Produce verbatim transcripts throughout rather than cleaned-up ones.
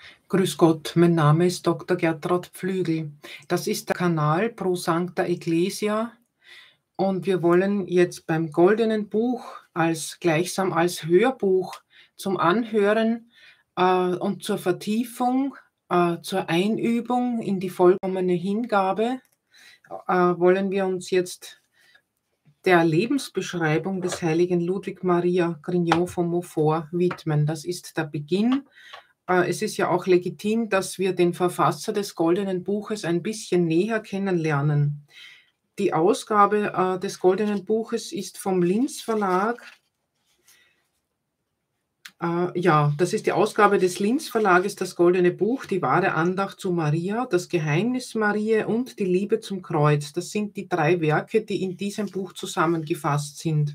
Grüß Gott, mein Name ist Doktor Gertraud Pflügel. Das ist der Kanal Pro Sancta Ecclesia und wir wollen jetzt beim Goldenen Buch als gleichsam als Hörbuch zum Anhören äh, und zur Vertiefung, äh, zur Einübung in die vollkommene Hingabe, äh, wollen wir uns jetzt der Lebensbeschreibung des heiligen Ludwig Maria Grignon von Montfort widmen. Das ist der Beginn. Äh, Es ist ja auch legitim, dass wir den Verfasser des Goldenen Buches ein bisschen näher kennenlernen. Die Ausgabe äh, des Goldenen Buches ist vom Linz Verlag. Äh, ja, das ist die Ausgabe des Linz Verlages, das Goldene Buch, die wahre Andacht zu Maria, das Geheimnis Mariä und die Liebe zum Kreuz. Das sind die drei Werke, die in diesem Buch zusammengefasst sind.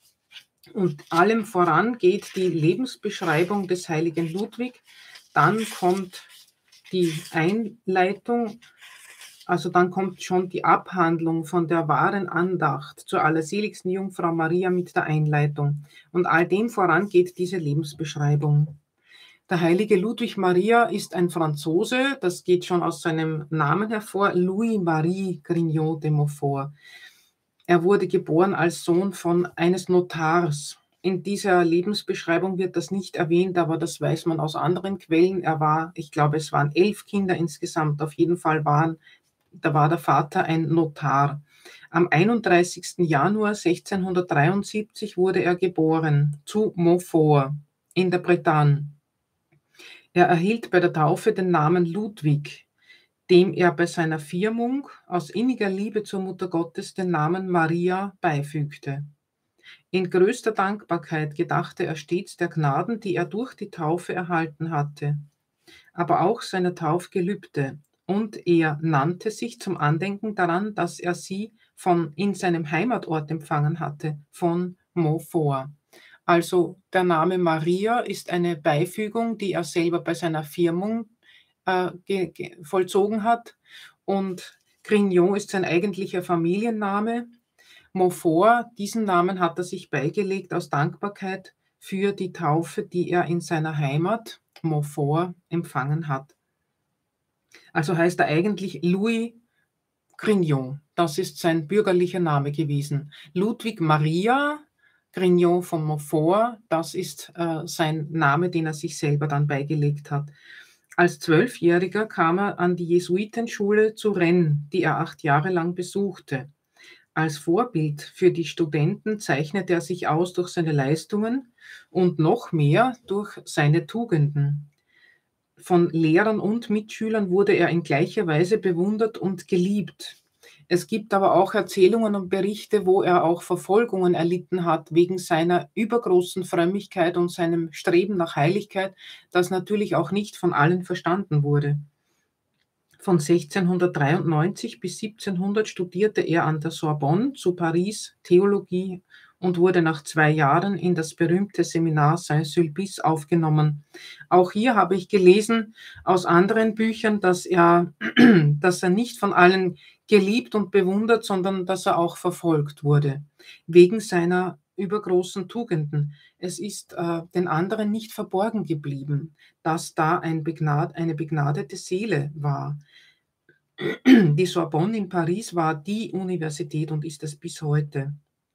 Und allem voran geht die Lebensbeschreibung des heiligen Ludwig. Dann kommt die Einleitung, also dann kommt schon die Abhandlung von der wahren Andacht zur allerseligsten Jungfrau Maria mit der Einleitung. Und all dem voran geht diese Lebensbeschreibung. Der heilige Ludwig Maria ist ein Franzose, das geht schon aus seinem Namen hervor, Louis-Marie Grignon de Montfort. Er wurde geboren als Sohn von eines Notars. In dieser Lebensbeschreibung wird das nicht erwähnt, aber das weiß man aus anderen Quellen. Er war, ich glaube, es waren elf Kinder insgesamt. Auf jeden Fall waren, da war der Vater ein Notar. Am einunddreißigsten Januar sechzehnhundertdreiundsiebzig wurde er geboren zu Montfort in der Bretagne. Er erhielt bei der Taufe den Namen Ludwig, dem er bei seiner Firmung aus inniger Liebe zur Mutter Gottes den Namen Maria beifügte. In größter Dankbarkeit gedachte er stets der Gnaden, die er durch die Taufe erhalten hatte, aber auch seiner Taufgelübde, und er nannte sich zum Andenken daran, dass er sie von in seinem Heimatort empfangen hatte, von Montfort. Also der Name Maria ist eine Beifügung, die er selber bei seiner Firmung äh, ge, ge, vollzogen hat, und Grignon ist sein eigentlicher Familienname. Montfort, diesen Namen hat er sich beigelegt aus Dankbarkeit für die Taufe, die er in seiner Heimat Montfort empfangen hat. Also heißt er eigentlich Louis Grignon. Das ist sein bürgerlicher Name gewesen. Ludwig Maria Grignon von Montfort, das ist äh, sein Name, den er sich selber dann beigelegt hat. Als Zwölfjähriger kam er an die Jesuitenschule zu Rennes, die er acht Jahre lang besuchte. Als Vorbild für die Studenten zeichnete er sich aus durch seine Leistungen und noch mehr durch seine Tugenden. Von Lehrern und Mitschülern wurde er in gleicher Weise bewundert und geliebt. Es gibt aber auch Erzählungen und Berichte, wo er auch Verfolgungen erlitten hat wegen seiner übergroßen Frömmigkeit und seinem Streben nach Heiligkeit, das natürlich auch nicht von allen verstanden wurde. Von sechzehnhundertdreiundneunzig bis siebzehnhundert studierte er an der Sorbonne zu Paris Theologie und wurde nach zwei Jahren in das berühmte Seminar Saint-Sulpice aufgenommen. Auch hier habe ich gelesen aus anderen Büchern, dass er, dass er nicht von allen geliebt und bewundert, sondern dass er auch verfolgt wurde, wegen seiner übergroßen Tugenden. Es ist äh, den anderen nicht verborgen geblieben, dass da ein Begnad, eine begnadete Seele war. Die Sorbonne in Paris war die Universität und ist es bis heute.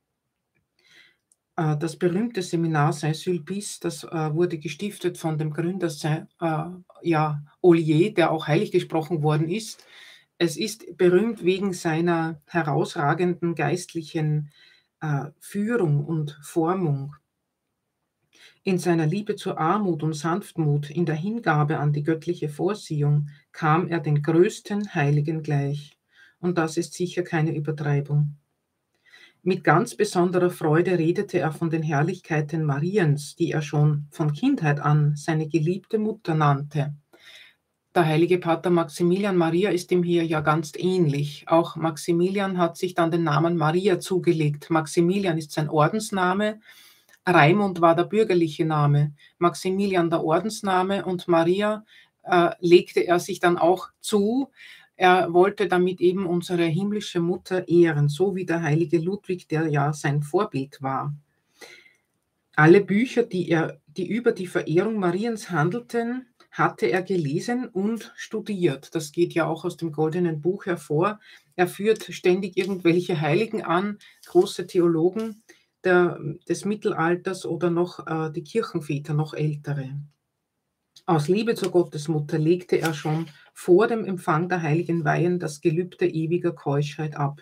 Äh, das berühmte Seminar Saint-Sulpice, das äh, wurde gestiftet von dem Gründer Saint, äh, ja, Ollier, der auch heilig gesprochen worden ist. Es ist berühmt wegen seiner herausragenden geistlichen äh, Führung und Formung. In seiner Liebe zur Armut und Sanftmut, in der Hingabe an die göttliche Vorsehung, kam er den größten Heiligen gleich. Und das ist sicher keine Übertreibung. Mit ganz besonderer Freude redete er von den Herrlichkeiten Mariens, die er schon von Kindheit an seine geliebte Mutter nannte. Der heilige Pater Maximilian Maria ist ihm hier ja ganz ähnlich. Auch Maximilian hat sich dann den Namen Maria zugelegt. Maximilian ist sein Ordensname, Raimund war der bürgerliche Name, Maximilian der Ordensname, und Maria äh, legte er sich dann auch zu. Er wollte damit eben unsere himmlische Mutter ehren, so wie der heilige Ludwig, der ja sein Vorbild war. Alle Bücher, die, er, die über die Verehrung Mariens handelten, hatte er gelesen und studiert. Das geht ja auch aus dem Goldenen Buch hervor. Er führt ständig irgendwelche Heiligen an, große Theologen der, des Mittelalters oder noch äh, die Kirchenväter, noch ältere. Aus Liebe zur Gottesmutter legte er schon vor dem Empfang der heiligen Weihen das Gelübde ewiger Keuschheit ab.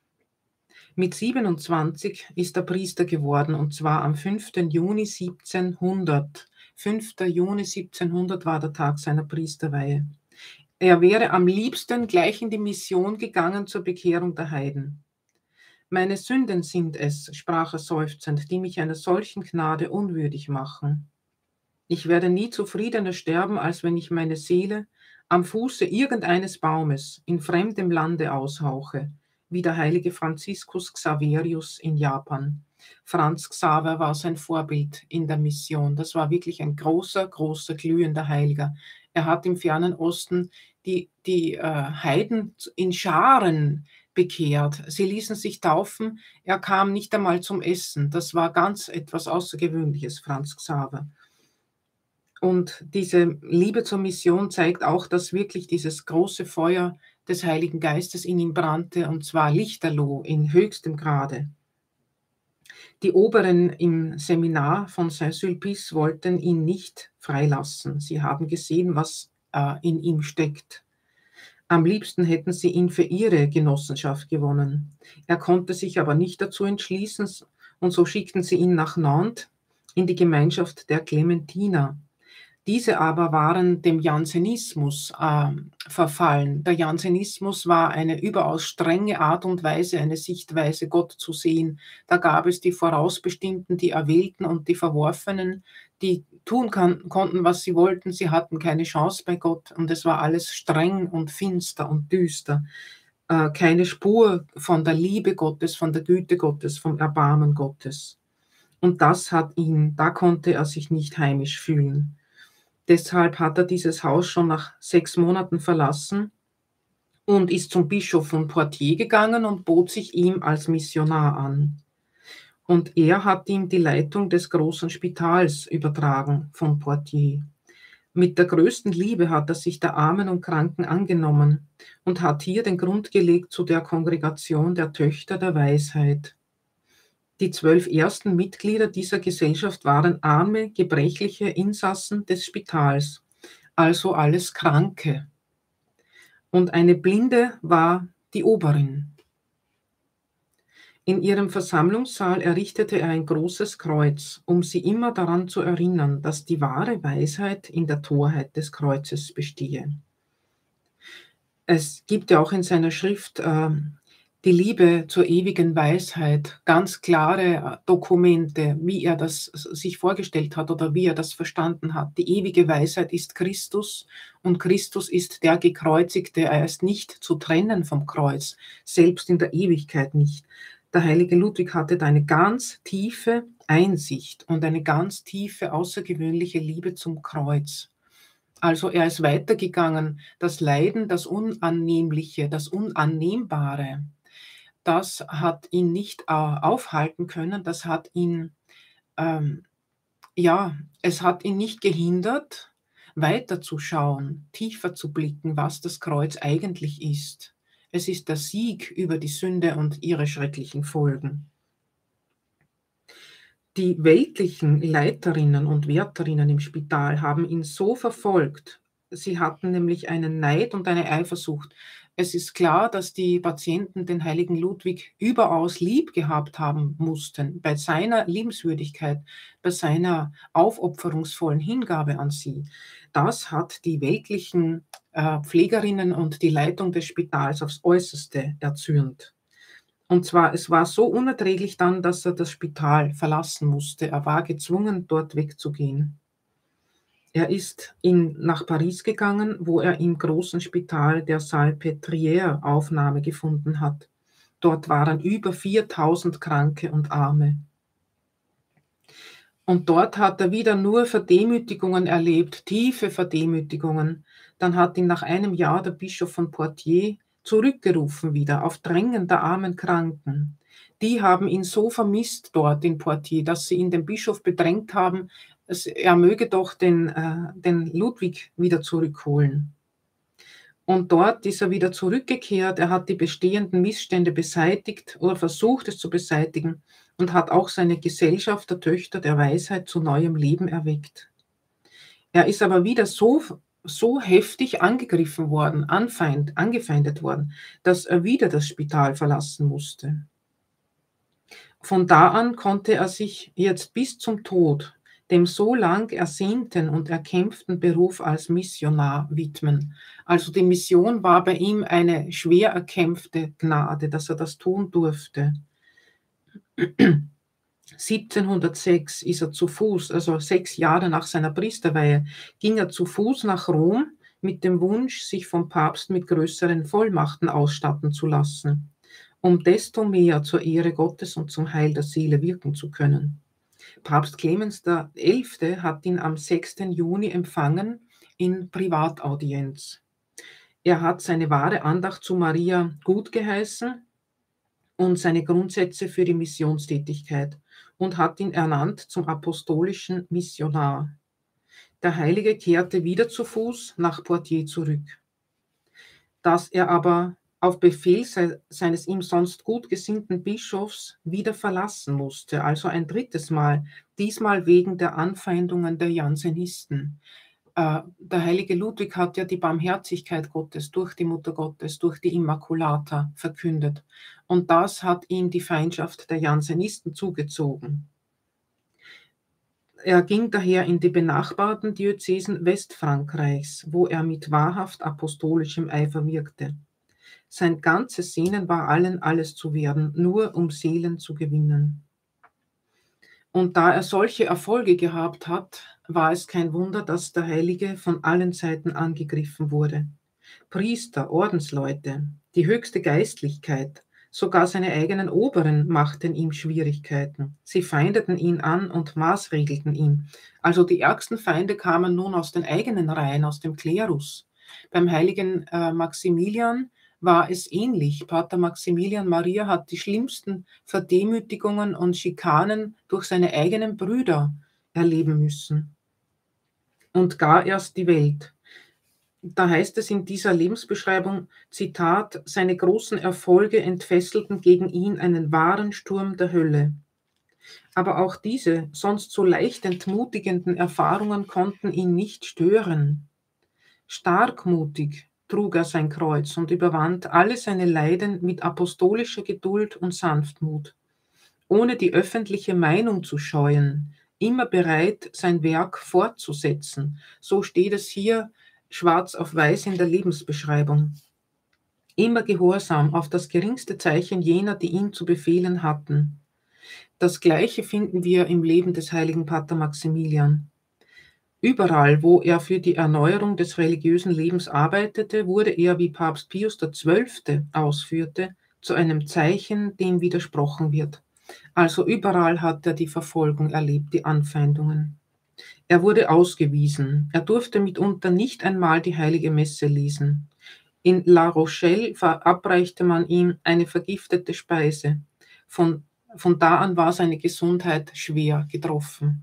Mit siebenundzwanzig ist er Priester geworden, und zwar am fünften Juni siebzehnhundert. fünfter Juni siebzehnhundert war der Tag seiner Priesterweihe. Er wäre am liebsten gleich in die Mission gegangen zur Bekehrung der Heiden. Meine Sünden sind es, sprach er seufzend, die mich einer solchen Gnade unwürdig machen. Ich werde nie zufriedener sterben, als wenn ich meine Seele am Fuße irgendeines Baumes in fremdem Lande aushauche, wie der heilige Franziskus Xaverius in Japan. Franz Xaver war sein Vorbild in der Mission. Das war wirklich ein großer, großer, glühender Heiliger. Er hat im Fernen Osten die, die äh, Heiden in Scharen bekehrt. Sie ließen sich taufen. Er kam nicht einmal zum Essen. Das war ganz etwas Außergewöhnliches, Franz Xaver. Und diese Liebe zur Mission zeigt auch, dass wirklich dieses große Feuer des Heiligen Geistes in ihm brannte, und zwar lichterloh in höchstem Grade. Die Oberen im Seminar von Saint-Sulpice wollten ihn nicht freilassen. Sie haben gesehen, was äh, in ihm steckt. Am liebsten hätten sie ihn für ihre Genossenschaft gewonnen. Er konnte sich aber nicht dazu entschließen, und so schickten sie ihn nach Nantes in die Gemeinschaft der Clementiner. Diese aber waren dem Jansenismus äh, verfallen. Der Jansenismus war eine überaus strenge Art und Weise, eine Sichtweise, Gott zu sehen. Da gab es die Vorausbestimmten, die Erwählten und die Verworfenen, die tun kann, konnten, was sie wollten. Sie hatten keine Chance bei Gott, und es war alles streng und finster und düster. Äh, keine Spur von der Liebe Gottes, von der Güte Gottes, vom Erbarmen Gottes. Und das hat ihn, da konnte er sich nicht heimisch fühlen. Deshalb hat er dieses Haus schon nach sechs Monaten verlassen und ist zum Bischof von Poitiers gegangen und bot sich ihm als Missionar an. Und er hat ihm die Leitung des großen Spitals übertragen von Poitiers. Mit der größten Liebe hat er sich der Armen und Kranken angenommen und hat hier den Grund gelegt zu der Kongregation der Töchter der Weisheit. Die zwölf ersten Mitglieder dieser Gesellschaft waren arme, gebrechliche Insassen des Spitals, also alles Kranke. Und eine Blinde war die Oberin. In ihrem Versammlungssaal errichtete er ein großes Kreuz, um sie immer daran zu erinnern, dass die wahre Weisheit in der Torheit des Kreuzes bestehe. Es gibt ja auch in seiner Schrift äh, die Liebe zur ewigen Weisheit, ganz klare Dokumente, wie er das sich vorgestellt hat oder wie er das verstanden hat. Die ewige Weisheit ist Christus, und Christus ist der Gekreuzigte. Er ist nicht zu trennen vom Kreuz, selbst in der Ewigkeit nicht. Der heilige Ludwig hatte da eine ganz tiefe Einsicht und eine ganz tiefe, außergewöhnliche Liebe zum Kreuz. Also er ist weitergegangen, das Leiden, das Unannehmliche, das Unannehmbare, das hat ihn nicht äh, aufhalten können, das hat ihn, ähm, ja, es hat ihn nicht gehindert, weiterzuschauen, tiefer zu blicken, was das Kreuz eigentlich ist. Es ist der Sieg über die Sünde und ihre schrecklichen Folgen. Die weltlichen Leiterinnen und Wärterinnen im Spital haben ihn so verfolgt. Sie hatten nämlich einen Neid und eine Eifersucht. Es ist klar, dass die Patienten den heiligen Ludwig überaus lieb gehabt haben mussten, bei seiner Liebenswürdigkeit, bei seiner aufopferungsvollen Hingabe an sie. Das hat die weltlichen äh, Pflegerinnen und die Leitung des Spitals aufs Äußerste erzürnt. Und zwar, es war so unerträglich dann, dass er das Spital verlassen musste. Er war gezwungen, dort wegzugehen. Er ist in, nach Paris gegangen, wo er im großen Spital der Salpêtrière Aufnahme gefunden hat. Dort waren über viertausend Kranke und Arme. Und dort hat er wieder nur Verdemütigungen erlebt, tiefe Verdemütigungen. Dann hat ihn nach einem Jahr der Bischof von Poitiers zurückgerufen wieder auf Drängen der armen Kranken. Die haben ihn so vermisst dort in Poitiers, dass sie ihn den Bischof bedrängt haben, es, er möge doch den, äh, den Ludwig wieder zurückholen. Und dort ist er wieder zurückgekehrt. Er hat die bestehenden Missstände beseitigt oder versucht es zu beseitigen und hat auch seine Gesellschaft der Töchter der Weisheit zu neuem Leben erweckt. Er ist aber wieder so, so heftig angegriffen worden, anfeind, angefeindet worden, dass er wieder das Spital verlassen musste. Von da an konnte er sich jetzt bis zum Tod dem so lang ersehnten und erkämpften Beruf als Missionar widmen. Also die Mission war bei ihm eine schwer erkämpfte Gnade, dass er das tun durfte. siebzehnhundertsechs ist er zu Fuß, also sechs Jahre nach seiner Priesterweihe, ging er zu Fuß nach Rom mit dem Wunsch, sich vom Papst mit größeren Vollmachten ausstatten zu lassen, um desto mehr zur Ehre Gottes und zum Heil der Seele wirken zu können. Papst Clemens der Elfte hat ihn am sechsten Juni empfangen in Privataudienz. Er hat seine wahre Andacht zu Maria gutgeheißen und seine Grundsätze für die Missionstätigkeit und hat ihn ernannt zum apostolischen Missionar. Der Heilige kehrte wieder zu Fuß nach Poitiers zurück. Dass er aber auf Befehl se seines ihm sonst gut gesinnten Bischofs wieder verlassen musste, also ein drittes Mal, diesmal wegen der Anfeindungen der Jansenisten. Äh, der heilige Ludwig hat ja die Barmherzigkeit Gottes durch die Mutter Gottes, durch die Immaculata verkündet. Und das hat ihm die Feindschaft der Jansenisten zugezogen. Er ging daher in die benachbarten Diözesen Westfrankreichs, wo er mit wahrhaft apostolischem Eifer wirkte. Sein ganzes Sehnen war allen alles zu werden, nur um Seelen zu gewinnen. Und da er solche Erfolge gehabt hat, war es kein Wunder, dass der Heilige von allen Seiten angegriffen wurde. Priester, Ordensleute, die höchste Geistlichkeit, sogar seine eigenen Oberen machten ihm Schwierigkeiten. Sie feindeten ihn an und maßregelten ihn. Also die ärgsten Feinde kamen nun aus den eigenen Reihen, aus dem Klerus. Beim heiligen äh, Maximilian war es ähnlich. Pater Maximilian Maria hat die schlimmsten Verdemütigungen und Schikanen durch seine eigenen Brüder erleben müssen. Und gar erst die Welt. Da heißt es in dieser Lebensbeschreibung, Zitat, seine großen Erfolge entfesselten gegen ihn einen wahren Sturm der Hölle. Aber auch diese sonst so leicht entmutigenden Erfahrungen konnten ihn nicht stören. Starkmutig trug er sein Kreuz und überwand alle seine Leiden mit apostolischer Geduld und Sanftmut, ohne die öffentliche Meinung zu scheuen, immer bereit, sein Werk fortzusetzen. So steht es hier schwarz auf weiß in der Lebensbeschreibung. Immer gehorsam auf das geringste Zeichen jener, die ihn zu befehlen hatten. Das Gleiche finden wir im Leben des heiligen Pater Maximilian. Überall, wo er für die Erneuerung des religiösen Lebens arbeitete, wurde er, wie Papst Pius der Zwölfte ausführte, zu einem Zeichen, dem widersprochen wird. Also überall hat er die Verfolgung erlebt, die Anfeindungen. Er wurde ausgewiesen. Er durfte mitunter nicht einmal die heilige Messe lesen. In La Rochelle verabreichte man ihm eine vergiftete Speise. Von, von da an war seine Gesundheit schwer getroffen.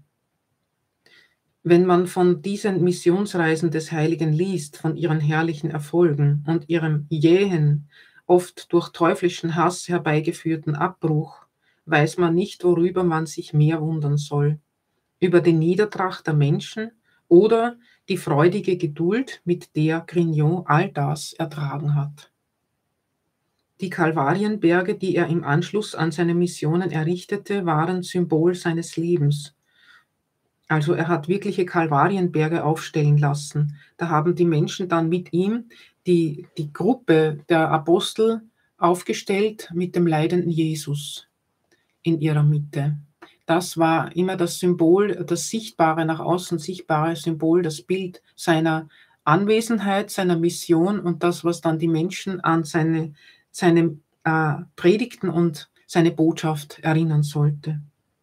Wenn man von diesen Missionsreisen des Heiligen liest, von ihren herrlichen Erfolgen und ihrem jähen, oft durch teuflischen Hass herbeigeführten Abbruch, weiß man nicht, worüber man sich mehr wundern soll. Über die Niedertracht der Menschen oder die freudige Geduld, mit der Grignon all das ertragen hat. Die Kalvarienberge, die er im Anschluss an seine Missionen errichtete, waren Symbol seines Lebens. Also er hat wirkliche Kalvarienberge aufstellen lassen. Da haben die Menschen dann mit ihm die, die Gruppe der Apostel aufgestellt mit dem leidenden Jesus in ihrer Mitte. Das war immer das Symbol, das sichtbare, nach außen sichtbare Symbol, das Bild seiner Anwesenheit, seiner Mission und das, was dann die Menschen an seine, seine äh, Predigten und seine Botschaft erinnern sollte.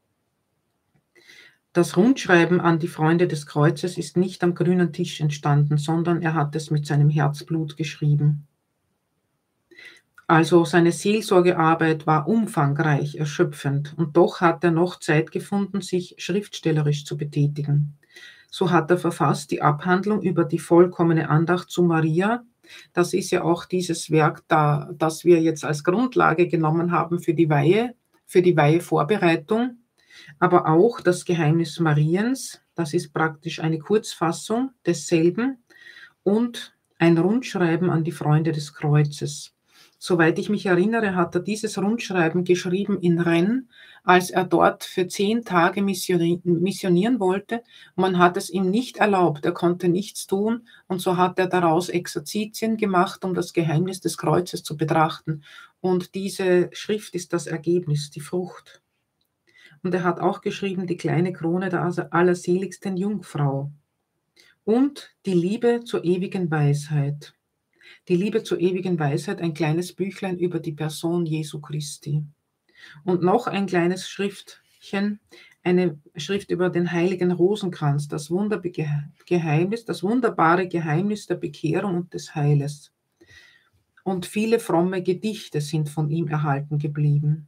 Das Rundschreiben an die Freunde des Kreuzes ist nicht am grünen Tisch entstanden, sondern er hat es mit seinem Herzblut geschrieben. Also seine Seelsorgearbeit war umfangreich, erschöpfend, und doch hat er noch Zeit gefunden, sich schriftstellerisch zu betätigen. So hat er verfasst die Abhandlung über die vollkommene Andacht zu Maria. Das ist ja auch dieses Werk, da, das wir jetzt als Grundlage genommen haben für die Weihe, für die Weihevorbereitung. Aber auch das Geheimnis Mariens, das ist praktisch eine Kurzfassung desselben, und ein Rundschreiben an die Freunde des Kreuzes. Soweit ich mich erinnere, hat er dieses Rundschreiben geschrieben in Rennes, als er dort für zehn Tage missioni- missionieren wollte. Man hat es ihm nicht erlaubt, er konnte nichts tun, und so hat er daraus Exerzitien gemacht, um das Geheimnis des Kreuzes zu betrachten. Und diese Schrift ist das Ergebnis, die Frucht. Und er hat auch geschrieben, die kleine Krone der allerseligsten Jungfrau und die Liebe zur ewigen Weisheit. Die Liebe zur ewigen Weisheit, ein kleines Büchlein über die Person Jesu Christi. Und noch ein kleines Schriftchen, eine Schrift über den heiligen Rosenkranz, das Wundergeheimnis, das wunderbare Geheimnis der Bekehrung und des Heiles. Und viele fromme Gedichte sind von ihm erhalten geblieben.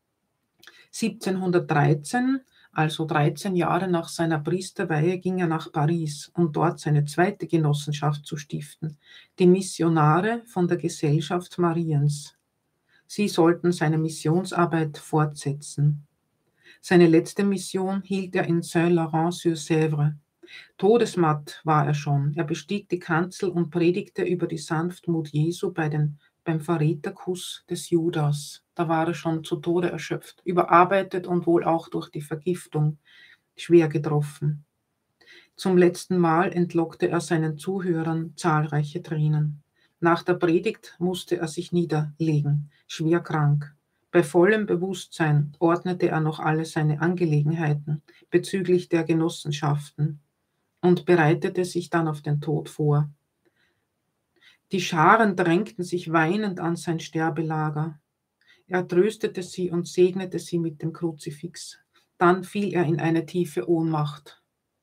siebzehnhundertdreizehn, also dreizehn Jahre nach seiner Priesterweihe, ging er nach Paris, um dort seine zweite Genossenschaft zu stiften, die Missionare von der Gesellschaft Mariens. Sie sollten seine Missionsarbeit fortsetzen. Seine letzte Mission hielt er in Saint-Laurent-sur-Sèvre. Todesmatt war er schon. Er bestieg die Kanzel und predigte über die Sanftmut Jesu bei den, beim Verräterkuss des Judas. Da war er schon zu Tode erschöpft, überarbeitet und wohl auch durch die Vergiftung schwer getroffen. Zum letzten Mal entlockte er seinen Zuhörern zahlreiche Tränen. Nach der Predigt musste er sich niederlegen, schwer krank. Bei vollem Bewusstsein ordnete er noch alle seine Angelegenheiten bezüglich der Genossenschaften und bereitete sich dann auf den Tod vor. Die Scharen drängten sich weinend an sein Sterbelager. Er tröstete sie und segnete sie mit dem Kruzifix. Dann fiel er in eine tiefe Ohnmacht.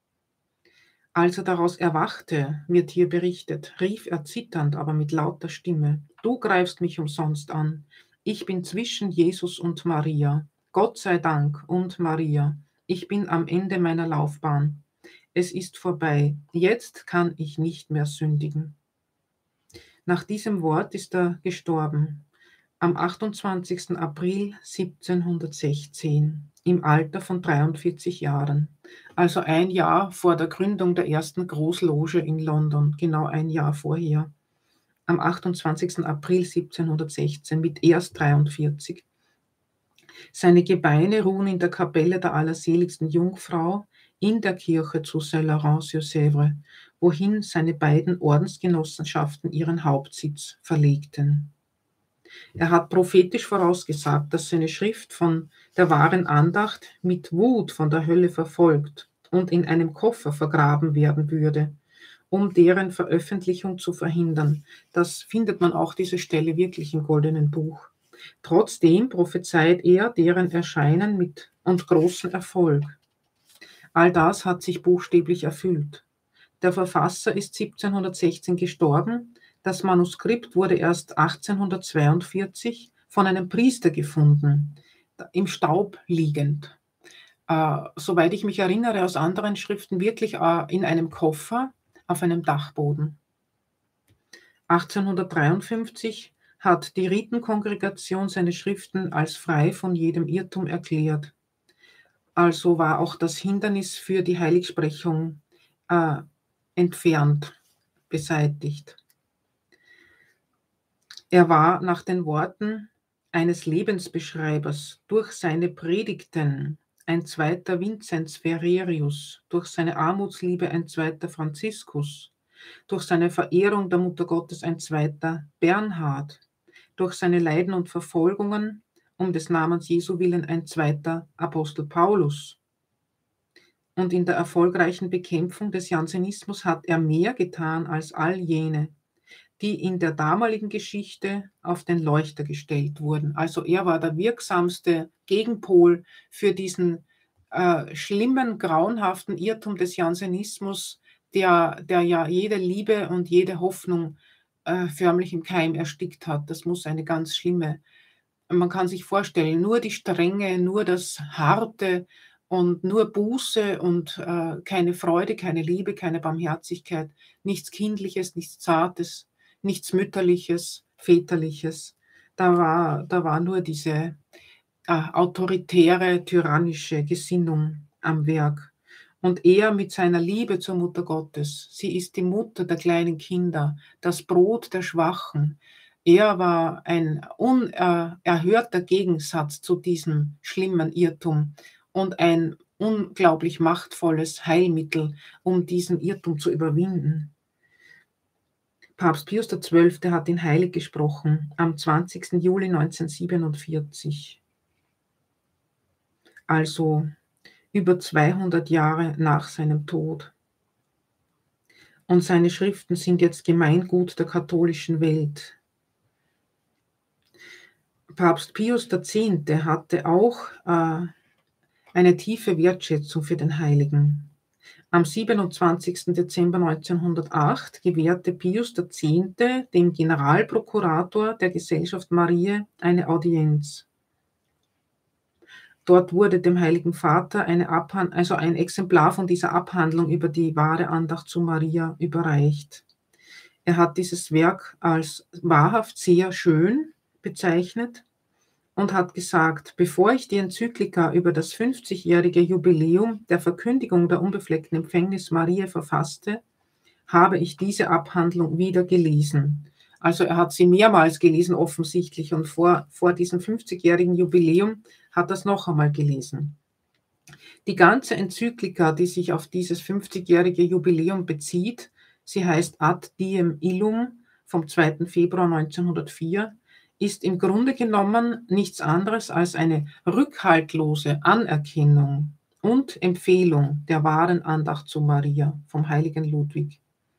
Als er daraus erwachte, wird hier berichtet, rief er zitternd, aber mit lauter Stimme: Du greifst mich umsonst an. Ich bin zwischen Jesus und Maria. Gott sei Dank und Maria. Ich bin am Ende meiner Laufbahn. Es ist vorbei. Jetzt kann ich nicht mehr sündigen. Nach diesem Wort ist er gestorben, am achtundzwanzigsten April siebzehnhundertsechzehn, im Alter von dreiundvierzig Jahren, also ein Jahr vor der Gründung der ersten Großloge in London, genau ein Jahr vorher, am achtundzwanzigsten April siebzehnhundertsechzehn, mit erst dreiundvierzig. Seine Gebeine ruhen in der Kapelle der allerseligsten Jungfrau in der Kirche zu Saint-Laurent-sur-Sèvre, wohin seine beiden Ordensgenossenschaften ihren Hauptsitz verlegten. Er hat prophetisch vorausgesagt, dass seine Schrift von der wahren Andacht mit Wut von der Hölle verfolgt und in einem Koffer vergraben werden würde, um deren Veröffentlichung zu verhindern. Das findet man auch, diese Stelle, wirklich im Goldenen Buch. Trotzdem prophezeit er deren Erscheinen mit und großen Erfolg. All das hat sich buchstäblich erfüllt. Der Verfasser ist siebzehnhundertsechzehn gestorben. Das Manuskript wurde erst achtzehnhundertzweiundvierzig von einem Priester gefunden, im Staub liegend. Äh, soweit ich mich erinnere aus anderen Schriften, wirklich äh, in einem Koffer auf einem Dachboden. achtzehnhundertdreiundfünfzig hat die Ritenkongregation seine Schriften als frei von jedem Irrtum erklärt. Also war auch das Hindernis für die Heiligsprechung äh, entfernt, beseitigt. Er war nach den Worten eines Lebensbeschreibers durch seine Predigten ein zweiter Vinzenz Ferrerius, durch seine Armutsliebe ein zweiter Franziskus, durch seine Verehrung der Mutter Gottes ein zweiter Bernhard, durch seine Leiden und Verfolgungen um des Namens Jesu willen ein zweiter Apostel Paulus. Und in der erfolgreichen Bekämpfung des Jansenismus hat er mehr getan als all jene, die in der damaligen Geschichte auf den Leuchter gestellt wurden. Also er war der wirksamste Gegenpol für diesen äh, schlimmen, grauenhaften Irrtum des Jansenismus, der, der ja jede Liebe und jede Hoffnung äh, förmlich im Keim erstickt hat. Das muss eine ganz schlimme man kann sich vorstellen, nur die Strenge, nur das Harte und nur Buße und, äh, keine Freude, keine Liebe, keine Barmherzigkeit, nichts Kindliches, nichts Zartes, nichts Mütterliches, Väterliches. Da war da war nur diese, äh, autoritäre, tyrannische Gesinnung am Werk. Und er mit seiner Liebe zur Mutter Gottes, sie ist die Mutter der kleinen Kinder, das Brot der Schwachen. Er war ein unerhörter Gegensatz zu diesem schlimmen Irrtum und ein unglaublich machtvolles Heilmittel, um diesen Irrtum zu überwinden. Papst Pius der Zwölfte hat ihn heilig gesprochen am zwanzigsten Juli neunzehnhundertsiebenundvierzig. Also über zweihundert Jahre nach seinem Tod. Und seine Schriften sind jetzt Gemeingut der katholischen Welt. Papst Pius der Zehnte hatte auch äh, eine tiefe Wertschätzung für den Heiligen. Am siebenundzwanzigsten Dezember neunzehnhundertacht gewährte Pius der Zehnte dem Generalprokurator der Gesellschaft Mariä eine Audienz. Dort wurde dem Heiligen Vater eine Abhand also ein Exemplar von dieser Abhandlung über die wahre Andacht zu Maria überreicht. Er hat dieses Werk als wahrhaft sehr schön bezeichnet und hat gesagt, bevor ich die Enzyklika über das fünfzigjährige Jubiläum der Verkündigung der unbefleckten Empfängnis Mariä verfasste, habe ich diese Abhandlung wieder gelesen. Also er hat sie mehrmals gelesen offensichtlich und vor, vor diesem fünfzigjährigen Jubiläum hat er es noch einmal gelesen. Die ganze Enzyklika, die sich auf dieses fünfzigjährige Jubiläum bezieht, sie heißt Ad Diem Illum vom zweiten Februar neunzehnhundertvier, ist im Grunde genommen nichts anderes als eine rückhaltlose Anerkennung und Empfehlung der wahren Andacht zu Maria vom heiligen Ludwig.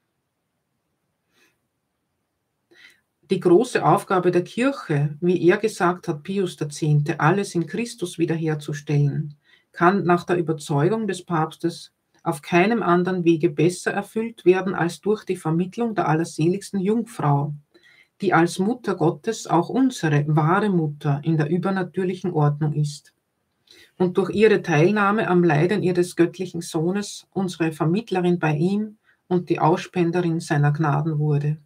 Die große Aufgabe der Kirche, wie er gesagt hat, Pius der Zehnte, alles in Christus wiederherzustellen, kann nach der Überzeugung des Papstes auf keinem anderen Wege besser erfüllt werden als durch die Vermittlung der allerseligsten Jungfrau, die als Mutter Gottes auch unsere wahre Mutter in der übernatürlichen Ordnung ist und durch ihre Teilnahme am Leiden ihres göttlichen Sohnes unsere Vermittlerin bei ihm und die Ausspenderin seiner Gnaden wurde.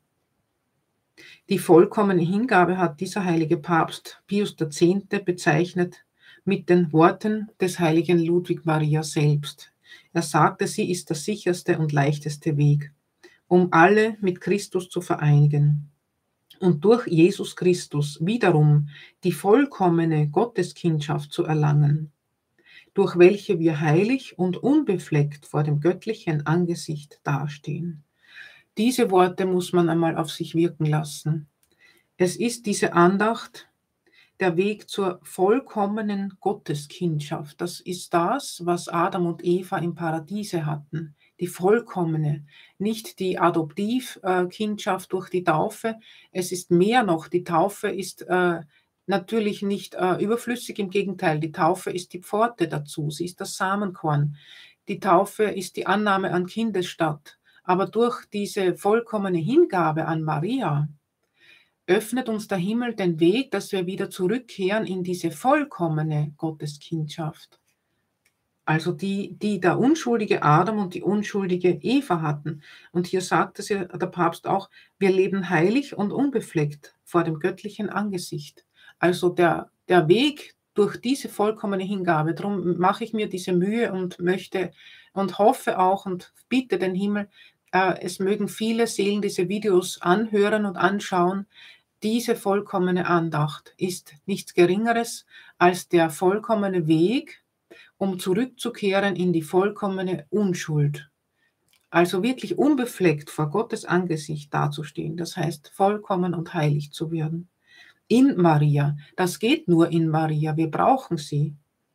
Die vollkommene Hingabe hat dieser heilige Papst Pius der Zehnte bezeichnet mit den Worten des heiligen Ludwig Maria selbst. Er sagte, sie ist der sicherste und leichteste Weg, um alle mit Christus zu vereinigen und durch Jesus Christus wiederum die vollkommene Gotteskindschaft zu erlangen, durch welche wir heilig und unbefleckt vor dem göttlichen Angesicht dastehen. Diese Worte muss man einmal auf sich wirken lassen. Es ist diese Andacht der Weg zur vollkommenen Gotteskindschaft. Das ist das, was Adam und Eva im Paradiese hatten. Die vollkommene, nicht die Adoptivkindschaft durch die Taufe. Es ist mehr noch, die Taufe ist äh, natürlich nicht äh, überflüssig, im Gegenteil, die Taufe ist die Pforte dazu, sie ist das Samenkorn. Die Taufe ist die Annahme an Kindesstatt. Aber durch diese vollkommene Hingabe an Maria öffnet uns der Himmel den Weg, dass wir wieder zurückkehren in diese vollkommene Gotteskindschaft. Also die, die der unschuldige Adam und die unschuldige Eva hatten. Und hier sagt es ja der Papst auch, wir leben heilig und unbefleckt vor dem göttlichen Angesicht. Also der, der Weg durch diese vollkommene Hingabe, darum mache ich mir diese Mühe und möchte und hoffe auch und bitte den Himmel, äh, es mögen viele Seelen diese Videos anhören und anschauen. Diese vollkommene Andacht ist nichts Geringeres als der vollkommene Weg, um zurückzukehren in die vollkommene Unschuld. Also wirklich unbefleckt vor Gottes Angesicht dazustehen, das heißt vollkommen und heilig zu werden. In Maria, das geht nur in Maria, wir brauchen sie.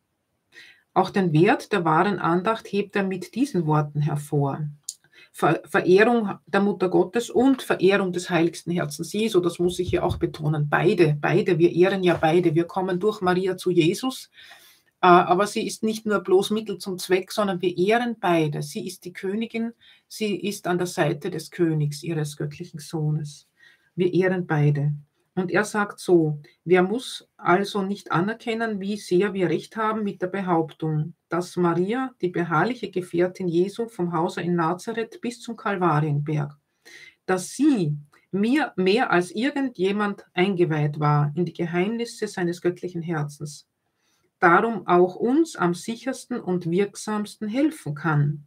Auch den Wert der wahren Andacht hebt er mit diesen Worten hervor. Ver Verehrung der Mutter Gottes und Verehrung des heiligsten Herzens Jesu, das muss ich hier auch betonen. Beide, beide, wir ehren ja beide. Wir kommen durch Maria zu Jesus, äh, aber sie ist nicht nur bloß Mittel zum Zweck, sondern wir ehren beide. Sie ist die Königin, sie ist an der Seite des Königs, ihres göttlichen Sohnes. Wir ehren beide. Und er sagt so, wer muss also nicht anerkennen, wie sehr wir recht haben mit der Behauptung, dass Maria, die beharrliche Gefährtin Jesu vom Hause in Nazareth bis zum Kalvarienberg, dass sie mir mehr als irgendjemand eingeweiht war in die Geheimnisse seines göttlichen Herzens, darum auch uns am sichersten und wirksamsten helfen kann.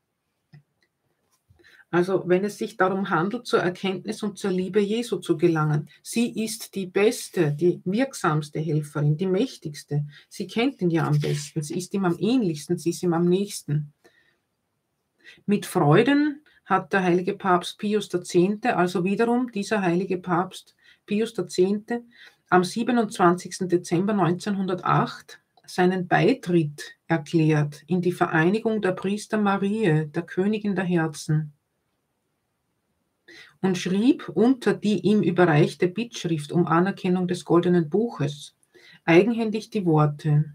Also wenn es sich darum handelt, zur Erkenntnis und zur Liebe Jesu zu gelangen. Sie ist die beste, die wirksamste Helferin, die mächtigste. Sie kennt ihn ja am besten, sie ist ihm am ähnlichsten, sie ist ihm am nächsten. Mit Freuden hat der heilige Papst Pius X., also wiederum dieser heilige Papst Pius X., am siebenundzwanzigsten Dezember neunzehnhundertacht seinen Beitritt erklärt in die Vereinigung der Priester Mariä, der Königin der Herzen, und schrieb unter die ihm überreichte Bittschrift um Anerkennung des Goldenen Buches eigenhändig die Worte.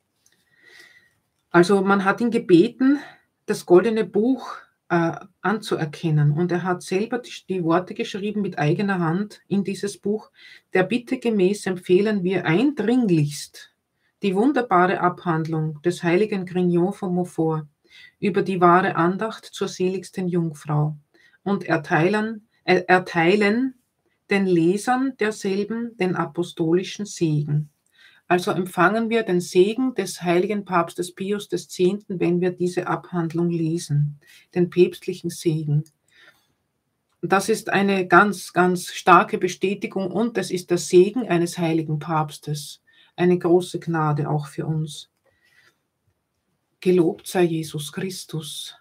Also man hat ihn gebeten, das Goldene Buch äh, anzuerkennen, und er hat selber die, die Worte geschrieben mit eigener Hand in dieses Buch. Der Bitte gemäß empfehlen wir eindringlichst die wunderbare Abhandlung des heiligen Grignon von Montfort über die wahre Andacht zur seligsten Jungfrau und erteilen erteilen den Lesern derselben den apostolischen Segen. Also empfangen wir den Segen des heiligen Papstes Pius X., wenn wir diese Abhandlung lesen, den päpstlichen Segen. Das ist eine ganz, ganz starke Bestätigung, und es ist der Segen eines heiligen Papstes, eine große Gnade auch für uns. Gelobt sei Jesus Christus.